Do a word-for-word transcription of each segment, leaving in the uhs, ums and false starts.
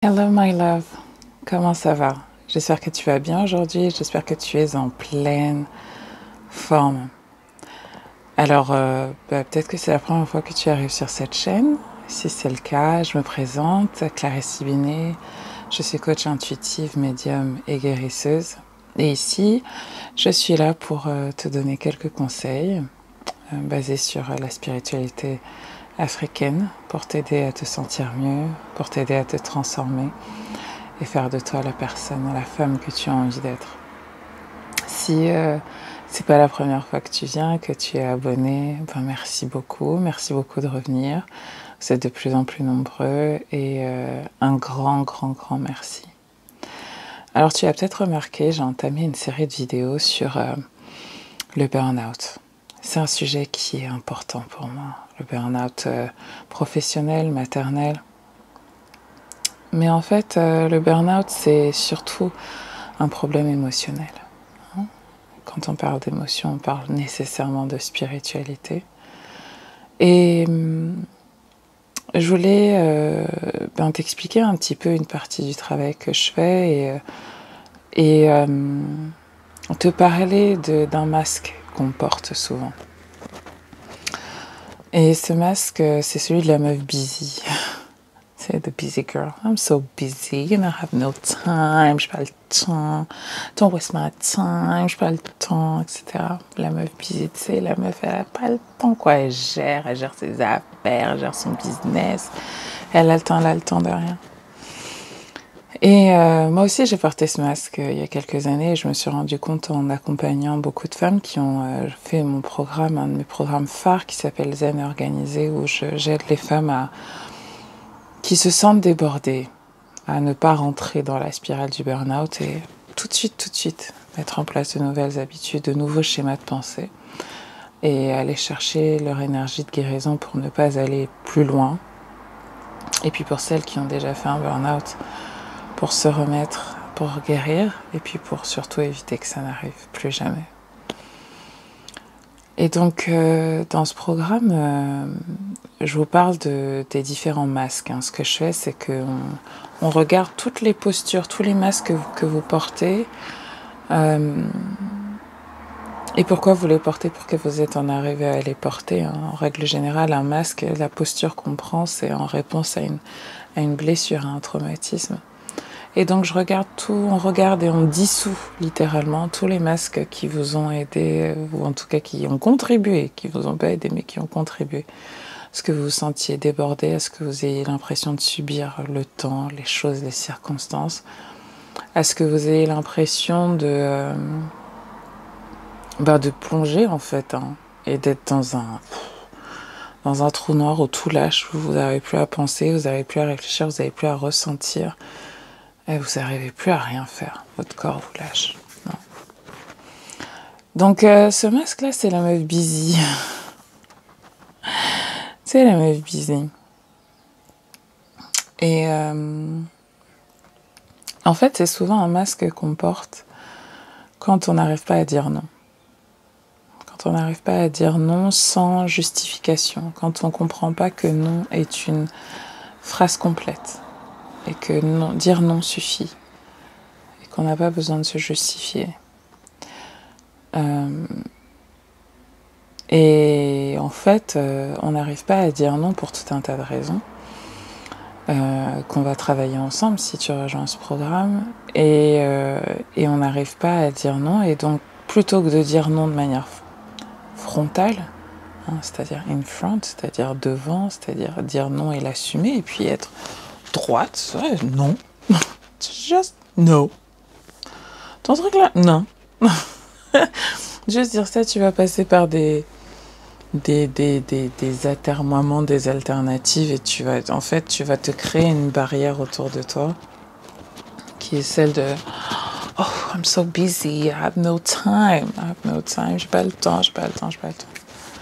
Hello my love, comment ça va? J'espère que tu vas bien aujourd'hui, j'espère que tu es en pleine forme. Alors, euh, bah, peut-être que c'est la première fois que tu arrives sur cette chaîne. Si c'est le cas, je me présente, Clarisse Binet. Je suis coach intuitive, médium et guérisseuse. Et ici, je suis là pour euh, te donner quelques conseils euh, basés sur euh, la spiritualité africaine pour t'aider à te sentir mieux, pour t'aider à te transformer et faire de toi la personne, la femme que tu as envie d'être. Si euh, c'est pas la première fois que tu viens, que tu es abonné, ben merci beaucoup, merci beaucoup de revenir. Vous êtes de plus en plus nombreux et euh, un grand, grand, grand merci. Alors tu as peut-être remarqué, j'ai entamé une série de vidéos sur euh, le burn-out. C'est un sujet qui est important pour moi, le burn-out euh, professionnel, maternel. Mais en fait, euh, le burn-out, c'est surtout un problème émotionnel. Hein. Quand on parle d'émotion, on parle nécessairement de spiritualité. Et hum, je voulais euh, ben, t'expliquer un petit peu une partie du travail que je fais et, et euh, te parler d'un masque qu'on porte souvent. Et ce masque, c'est celui de la meuf busy. C'est the busy girl. I'm so busy and I have no time. Je n'ai pas le temps. Don't waste my time. Je n'ai pas le temps, et cetera. La meuf busy, tu sais, la meuf, elle n'a pas le temps, quoi. Elle gère, elle gère ses affaires, elle gère son business. Elle a le temps, elle a le temps de rien. Et euh, moi aussi, j'ai porté ce masque euh, il y a quelques années et je me suis rendu compte en accompagnant beaucoup de femmes qui ont euh, fait mon programme, un de mes programmes phares qui s'appelle Zen Organisé, où j'aide les femmes à qui se sentent débordées, à ne pas rentrer dans la spirale du burn-out et tout de suite, tout de suite, mettre en place de nouvelles habitudes, de nouveaux schémas de pensée et aller chercher leur énergie de guérison pour ne pas aller plus loin. Et puis pour celles qui ont déjà fait un burn-out, pour se remettre, pour guérir et puis pour surtout éviter que ça n'arrive plus jamais. Et donc, euh, dans ce programme, euh, je vous parle de, des différents masques. Hein. Ce que je fais, c'est qu'on on regarde toutes les postures, tous les masques que vous, que vous portez. Euh, et pourquoi vous les portez, pour que vous êtes en arrivé à les porter. Hein. En règle générale, un masque, la posture qu'on prend, c'est en réponse à une, à une blessure, à un traumatisme. Et donc je regarde tout, on regarde et on dissout littéralement tous les masques qui vous ont aidé, ou en tout cas qui ont contribué, qui vous ont pas aidé mais qui ont contribué. À ce que vous vous sentiez débordé, à ce que vous ayez l'impression de subir le temps, les choses, les circonstances, à ce que vous ayez l'impression de, euh, bah de plonger en fait, hein, et d'être dans un, dans un trou noir où tout lâche, où vous n'arrivez plus à penser, vous n'arrivez plus à réfléchir, vous n'arrivez plus à ressentir. Et vous n'arrivez plus à rien faire. Votre corps vous lâche. Non. Donc, euh, ce masque-là, c'est la meuf busy. C'est la meuf busy. Et euh, en fait, c'est souvent un masque qu'on porte quand on n'arrive pas à dire non. Quand on n'arrive pas à dire non sans justification. Quand on ne comprend pas que non est une phrase complète. Et que non, dire non suffit. Et qu'on n'a pas besoin de se justifier. Euh, et en fait, euh, on n'arrive pas à dire non pour tout un tas de raisons euh, qu'on va travailler ensemble si tu rejoins ce programme. Et, euh, et on n'arrive pas à dire non. Et donc, plutôt que de dire non de manière frontale, hein, c'est-à-dire in front, c'est-à-dire devant, c'est-à-dire dire non et l'assumer, et puis être droite, ouais, non. Just no. Ton truc là, non. Juste dire ça, tu vas passer par des, des, des, des, des atermoiements, des alternatives et tu vas, en fait, tu vas te créer une barrière autour de toi qui est celle de « Oh, I'm so busy, I have no time, I have no time, j'ai pas le temps, j'ai pas le temps, j'ai pas le temps. »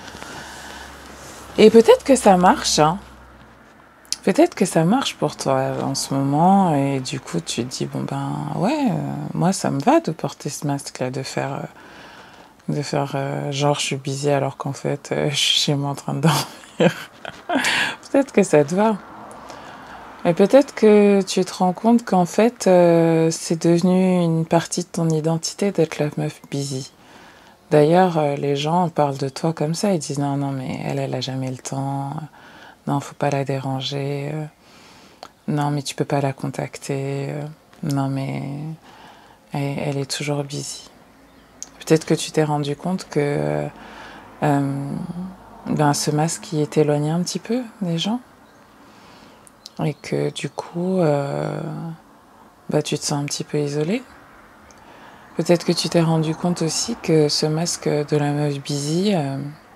Et peut-être que ça marche, hein. Peut-être que ça marche pour toi en ce moment et du coup, tu te dis « Bon ben, ouais, euh, moi, ça me va de porter ce masque-là, de faire... Euh, de faire euh, genre je suis busy alors qu'en fait euh, je suis chez moi en train de dormir. » Peut-être que ça te va. Et peut-être que tu te rends compte qu'en fait, euh, c'est devenu une partie de ton identité d'être la meuf busy. D'ailleurs, euh, les gens parlent de toi comme ça. Ils disent non, non, mais elle, elle a jamais le temps. Non, faut pas la déranger. Euh, non, mais tu peux pas la contacter. Euh, non, mais elle, elle est toujours busy. Peut-être que tu t'es rendu compte que euh, ben, ce masque il t'éloignait un petit peu des gens et que du coup, euh, bah, tu te sens un petit peu isolé. Peut-être que tu t'es rendu compte aussi que ce masque de la meuf busy, euh,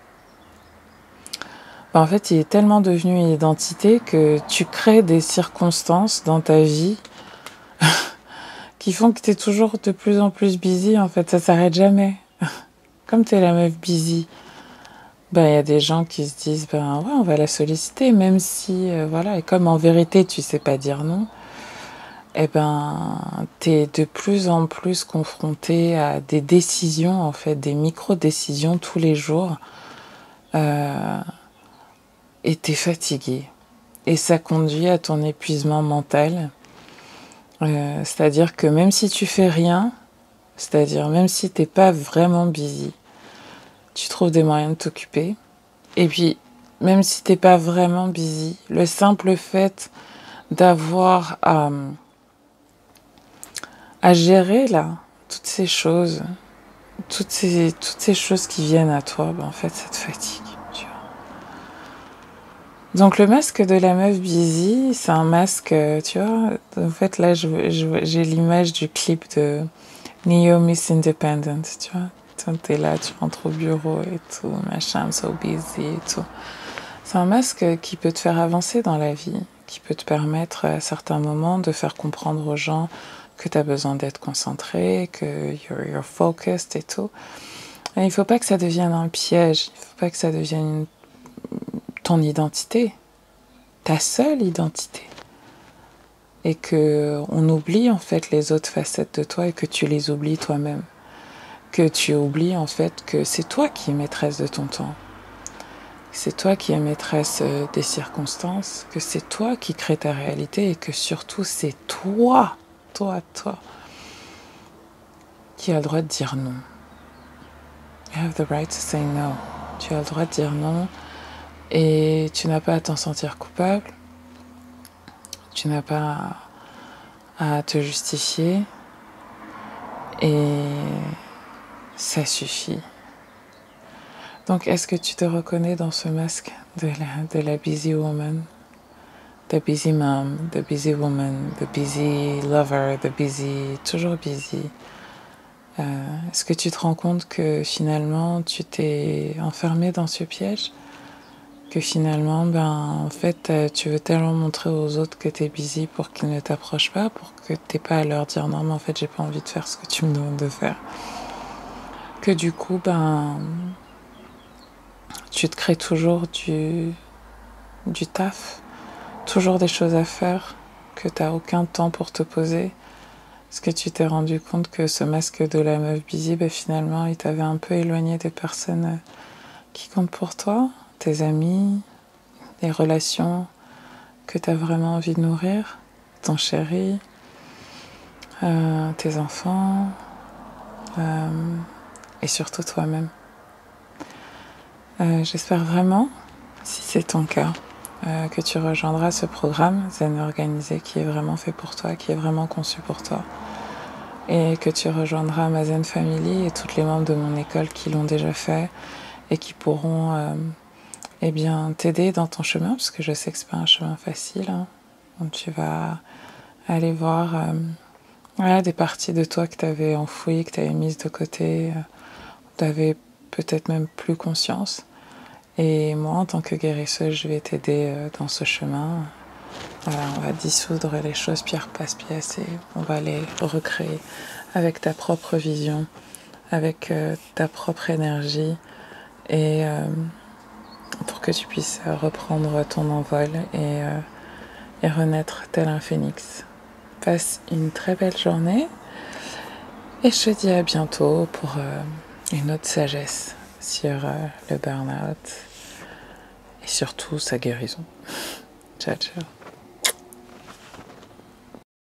bah, en fait, il est tellement devenu une identité que tu crées des circonstances dans ta vie qui font que tu es toujours de plus en plus busy. En fait, ça s'arrête jamais. Comme tu es la meuf busy, ben, il y a des gens qui se disent, ben ouais, on va la solliciter, même si, euh, voilà, et comme en vérité, tu sais pas dire non, eh ben, t'es de plus en plus confronté à des décisions, en fait, des micro-décisions tous les jours, euh, et t'es fatigué. Et ça conduit à ton épuisement mental, euh, c'est-à-dire que même si tu fais rien, c'est-à-dire même si t'es pas vraiment busy, tu trouves des moyens de t'occuper, et puis, même si t'es pas vraiment busy, le simple fait d'avoir à, à gérer là toutes ces choses, toutes ces, toutes ces choses qui viennent à toi, ben en fait, ça te fatigue. Tu vois. Donc le masque de la meuf busy, c'est un masque, tu vois. En fait, là, je, je, j'ai l'image du clip de Neo Miss Independent, tu vois. T'es là, tu rentres au bureau et tout, machin, I'm so busy et tout. C'est un masque qui peut te faire avancer dans la vie, qui peut te permettre à certains moments de faire comprendre aux gens que tu as besoin d'être concentré, que you're, you're focused et tout. Et il ne faut pas que ça devienne un piège, il ne faut pas que ça devienne une... ton identité, ta seule identité. Et qu'on oublie en fait les autres facettes de toi et que tu les oublies toi-même. Que tu oublies en fait que c'est toi qui es maîtresse de ton temps. C'est toi qui es maîtresse des circonstances, que c'est toi qui crée ta réalité et que surtout c'est toi, toi, toi, qui as le droit de dire non. You have the right to say no. Tu as le droit de dire non et tu n'as pas à t'en sentir coupable. Tu n'as pas à te justifier et ça suffit. Donc, est-ce que tu te reconnais dans ce masque de la, de la busy woman? The busy mom, the busy woman, the busy lover, the busy... toujours busy. Euh, est-ce que tu te rends compte que finalement, tu t'es enfermé dans ce piège? Que finalement, ben, en fait, tu veux tellement montrer aux autres que t'es busy pour qu'ils ne t'approchent pas, pour que t'aies pas à leur dire non, mais en fait, j'ai pas envie de faire ce que tu me demandes de faire. Que du coup, ben... tu te crées toujours du, du taf, toujours des choses à faire, que tu n'as aucun temps pour te poser. Est-ce que tu t'es rendu compte que ce masque de la meuf busy, ben finalement, il t'avait un peu éloigné des personnes qui comptent pour toi, tes amis, les relations que tu as vraiment envie de nourrir, ton chéri, euh, tes enfants, euh, et surtout toi-même. Euh, j'espère vraiment, si c'est ton cas, euh, que tu rejoindras ce programme Zen Organisé qui est vraiment fait pour toi, qui est vraiment conçu pour toi. Et que tu rejoindras ma Zen Family et tous les membres de mon école qui l'ont déjà fait et qui pourront euh, eh bien, t'aider dans ton chemin, parce que je sais que c'est pas un chemin facile. Hein. Donc tu vas aller voir euh, voilà, des parties de toi que tu avais enfouies, que tu avais mises de côté, euh, tu avais peut-être même plus conscience. Et moi, en tant que guérisseuse, je vais t'aider euh, dans ce chemin. Voilà, on va dissoudre les choses pierre par pièce et on va les recréer avec ta propre vision, avec euh, ta propre énergie et euh, pour que tu puisses reprendre ton envol et, euh, et renaître tel un phénix. Passe une très belle journée et je te dis à bientôt pour euh, une autre sagesse sur euh, le burn-out et surtout sa guérison. Ciao, ciao.